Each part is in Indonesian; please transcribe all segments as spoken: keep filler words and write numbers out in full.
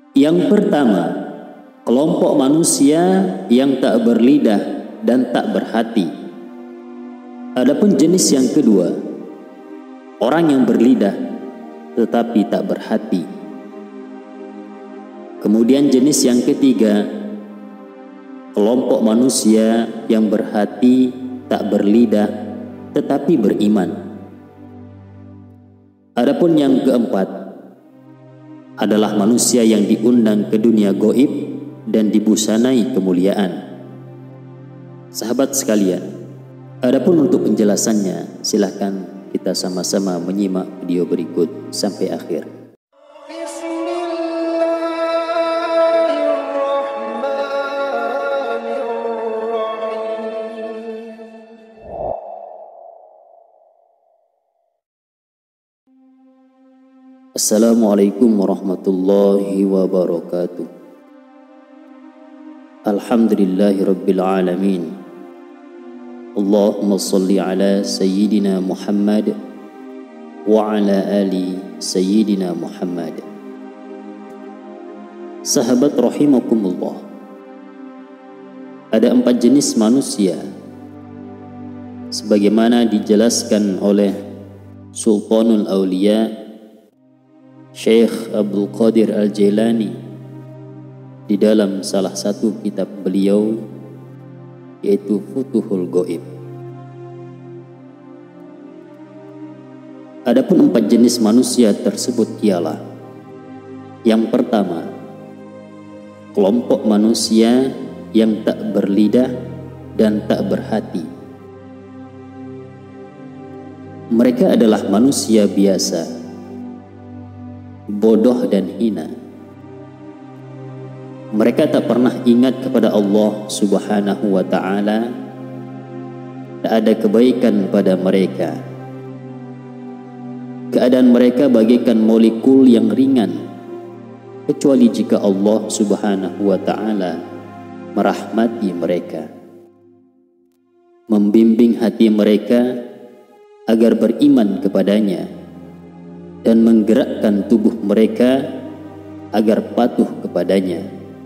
Yang pertama, kelompok manusia yang tak berlidah dan tak berhati. Adapun jenis yang kedua, orang yang berlidah tetapi tak berhati. Kemudian jenis yang ketiga, kelompok manusia yang berhati tak berlidah tetapi beriman. Adapun yang keempat adalah manusia yang diundang ke dunia gaib dan dibusanai kemuliaan. Sahabat sekalian, adapun untuk penjelasannya, silakan kita sama-sama menyimak video berikut sampai akhir. Assalamualaikum warahmatullahi wabarakatuh. Alhamdulillahi rabbil alamin. Allahumma salli ala sayyidina Muhammad wa ala ali sayyidina Muhammad. Sahabat rahimakumullah, ada empat jenis manusia sebagaimana dijelaskan oleh Sultanul Aulia Syekh Abdul Qadir Al-Jailani di dalam salah satu kitab beliau, yaitu Futuhul Ghaib. Adapun empat jenis manusia tersebut ialah: yang pertama, kelompok manusia yang tak berlidah dan tak berhati. Mereka adalah manusia biasa, bodoh dan hina. Mereka tak pernah ingat kepada Allah Subhanahu wa ta'ala. Tak ada kebaikan pada mereka. Keadaan mereka bagaikan molekul yang ringan, kecuali jika Allah Subhanahu wa ta'ala merahmati mereka, membimbing hati mereka agar beriman kepadanya, dan menggerakkan tubuh mereka agar patuh kepadanya.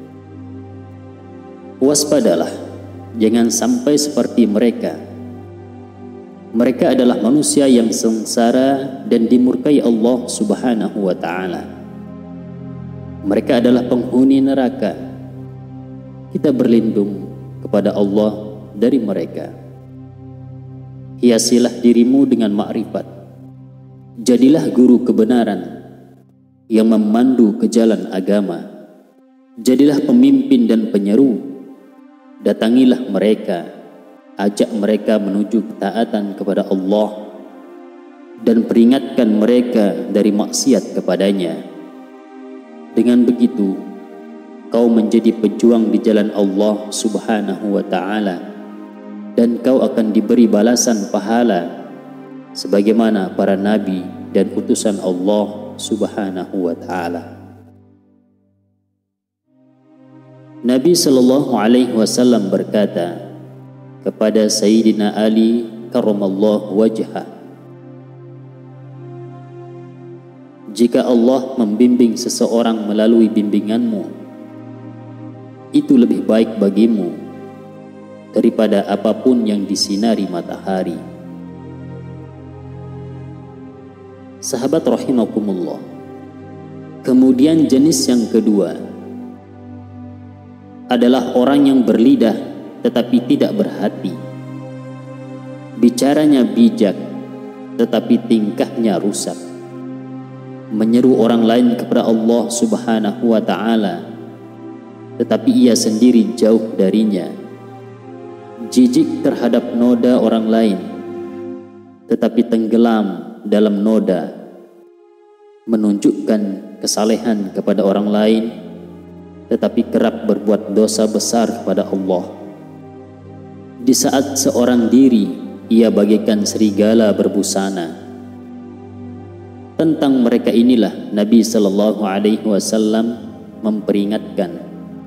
Waspadalah, jangan sampai seperti mereka. Mereka adalah manusia yang sengsara dan dimurkai Allah Subhanahu wa ta'ala. Mereka adalah penghuni neraka. Kita berlindung kepada Allah dari mereka. Hiasilah dirimu dengan makrifat. Jadilah guru kebenaran yang memandu ke jalan agama. Jadilah pemimpin dan penyeru. Datangilah mereka, ajak mereka menuju ketaatan kepada Allah, dan peringatkan mereka dari maksiat kepadanya. Dengan begitu, kau menjadi pejuang di jalan Allah Subhanahu wa ta'ala, dan kau akan diberi balasan pahala sebagaimana para nabi dan utusan Allah Subhanahu wa ta'ala. Nabi sallallahu alaihi wasallam berkata kepada Sayyidina Ali karramallahu wajhah, jika Allah membimbing seseorang melalui bimbinganmu, itu lebih baik bagimu daripada apapun yang disinari matahari. Sahabat rahimakumullah, kemudian jenis yang kedua adalah orang yang berlidah tetapi tidak berhati. Bicaranya bijak tetapi tingkahnya rusak. Menyeru orang lain kepada Allah Subhanahu wa ta'ala tetapi ia sendiri jauh darinya. Jijik terhadap noda orang lain tetapi tenggelam dalam noda, menunjukkan kesalehan kepada orang lain tetapi kerap berbuat dosa besar kepada Allah. Di saat seorang diri, ia bagaikan serigala berbusana. Tentang mereka inilah Nabi sallallahu alaihi wasallam memperingatkan,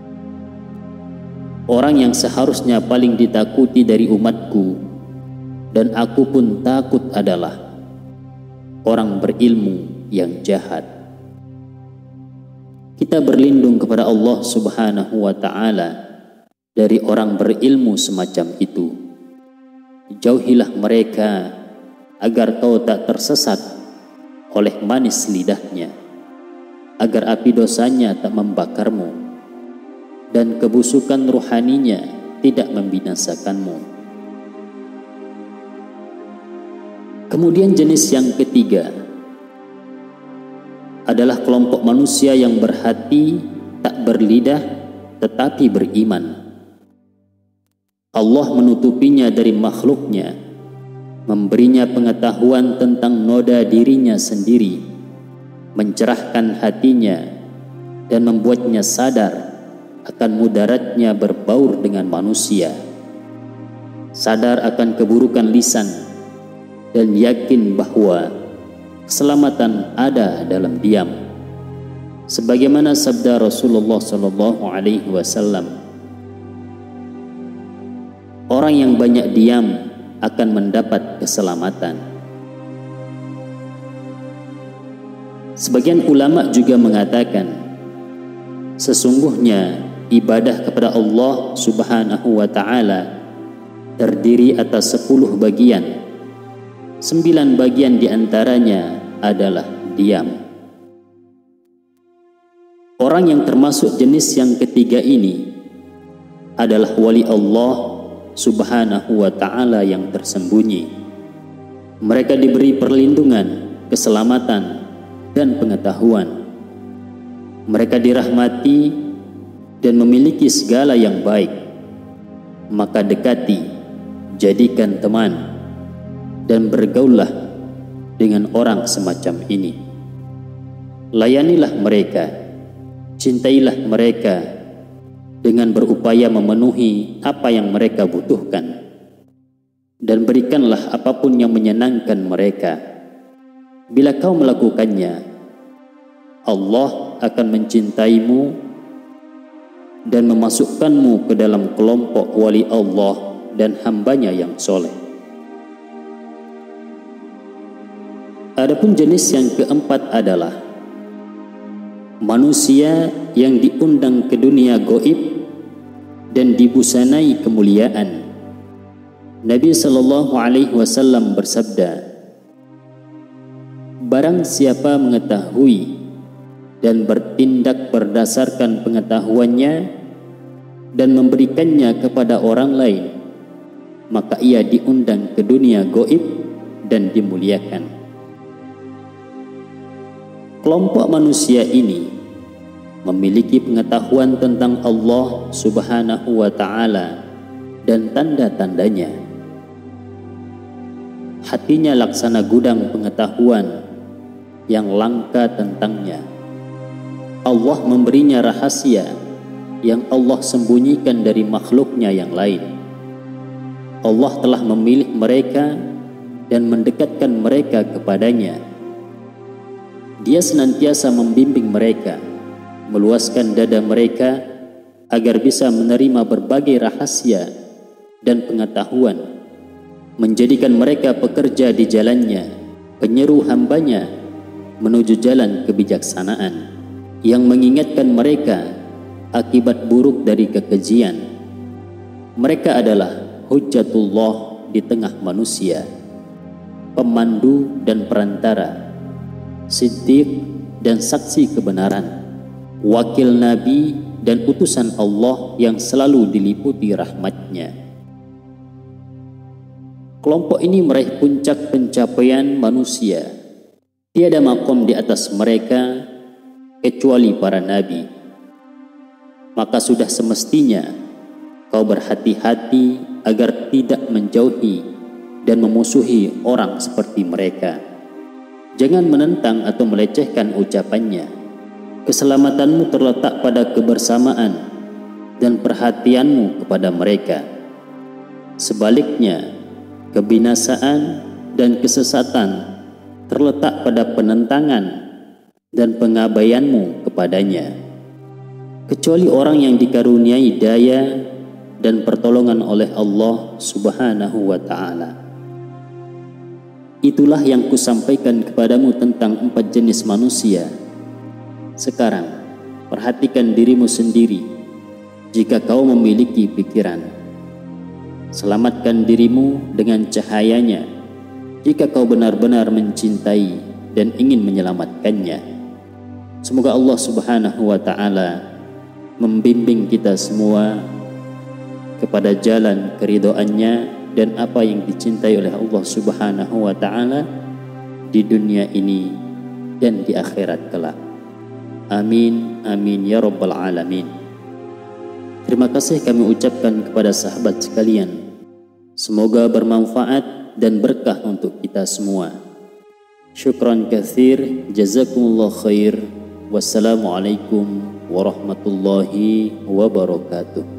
orang yang seharusnya paling ditakuti dari umatku, dan aku pun takut, adalah orang berilmu yang jahat. Kita berlindung kepada Allah Subhanahu wa Ta'ala dari orang berilmu semacam itu. Jauhilah mereka agar kau tak tersesat oleh manis lidahnya, agar api dosanya tak membakarmu dan kebusukan ruhaninya tidak membinasakanmu. Kemudian jenis yang ketiga adalah kelompok manusia yang berhati tak berlidah tetapi beriman. Allah menutupinya dari makhluknya, memberinya pengetahuan tentang noda dirinya sendiri, mencerahkan hatinya dan membuatnya sadar akan mudaratnya berbaur dengan manusia, sadar akan keburukan lisan, dan yakin bahwa keselamatan ada dalam diam. Sebagaimana sabda Rasulullah Sallallahu Alaihi Wasallam, orang yang banyak diam akan mendapat keselamatan. Sebagian ulama juga mengatakan, sesungguhnya ibadah kepada Allah Subhanahu wa Ta'ala terdiri atas sepuluh bagian. Sembilan bagian diantaranya adalah diam. Orang yang termasuk jenis yang ketiga ini adalah wali Allah Subhanahu wa Ta'ala yang tersembunyi. Mereka diberi perlindungan, keselamatan, dan pengetahuan. Mereka dirahmati dan memiliki segala yang baik. Maka dekati, jadikan teman, dan bergaullah dengan orang semacam ini. Layanilah mereka, cintailah mereka dengan berupaya memenuhi apa yang mereka butuhkan, dan berikanlah apapun yang menyenangkan mereka. Bila kau melakukannya, Allah akan mencintaimu dan memasukkanmu ke dalam kelompok wali Allah dan hambanya yang soleh. Adapun jenis yang keempat adalah manusia yang diundang ke dunia gaib dan dibusanai kemuliaan. Nabi Sallallahu Alaihi Wasallam bersabda, barang siapa mengetahui dan bertindak berdasarkan pengetahuannya dan memberikannya kepada orang lain, maka ia diundang ke dunia gaib dan dimuliakan. Kelompok manusia ini memiliki pengetahuan tentang Allah Subhanahu wa Ta'ala dan tanda-tandanya. Hatinya laksana gudang pengetahuan yang langka tentangnya. Allah memberinya rahasia yang Allah sembunyikan dari makhluknya yang lain. Allah telah memilih mereka dan mendekatkan mereka kepadanya. Dia senantiasa membimbing mereka, meluaskan dada mereka agar bisa menerima berbagai rahasia dan pengetahuan, menjadikan mereka pekerja di jalannya, penyeru hambanya menuju jalan kebijaksanaan, yang mengingatkan mereka akibat buruk dari kekejian. Mereka adalah hujjatullah di tengah manusia, pemandu dan perantara, siddiq dan saksi kebenaran, wakil nabi dan utusan Allah yang selalu diliputi rahmatnya. Kelompok ini meraih puncak pencapaian manusia. Tiada makom di atas mereka kecuali para nabi. Maka sudah semestinya kau berhati-hati agar tidak menjauhi dan memusuhi orang seperti mereka. Jangan menentang atau melecehkan ucapannya. Keselamatanmu terletak pada kebersamaan dan perhatianmu kepada mereka. Sebaliknya, kebinasaan dan kesesatan terletak pada penentangan dan pengabaianmu kepadanya. Kecuali orang yang dikaruniai daya dan pertolongan oleh Allah Subhanahu wa Ta'ala. Itulah yang kusampaikan kepadamu tentang empat jenis manusia. Sekarang, Perhatikan dirimu sendiri jika kau memiliki pikiran. Selamatkan dirimu dengan cahayanya jika kau benar-benar mencintai dan ingin menyelamatkannya. Semoga Allah Subhanahu wa Ta'ala membimbing kita semua kepada jalan keridhaannya dan apa yang dicintai oleh Allah Subhanahu wa Ta'ala di dunia ini dan di akhirat kelak. Amin, amin ya rabbal alamin. Terima kasih kami ucapkan kepada sahabat sekalian. Semoga bermanfaat dan berkah untuk kita semua. Syukran katsir, jazakumullah khair. Wassalamualaikum warahmatullahi wabarakatuh.